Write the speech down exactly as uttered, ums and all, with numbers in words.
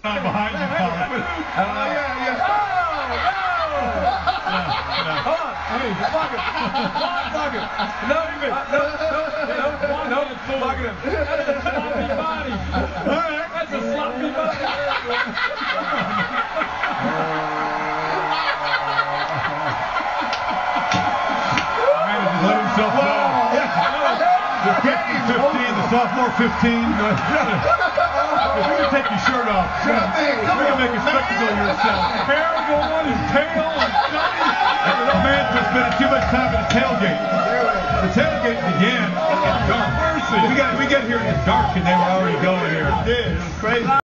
Behind you, Colin. Oh, yeah, yeah. Oh, no! Hold on. Hey, fuck him. Fuck him. No, no, no, no, no, fuck him. That's a sloppy body. All right. That's a sloppy body. Let himself go. The rookie fifteen, the sophomore fifteen. If you can take your shirt off, we can make a spectacle of yourself. Hair going, his tail, and shiny. The man just spent too much time at the tailgate. The tailgate began in dark. We got we got here in the dark, and they were already going here. It was crazy.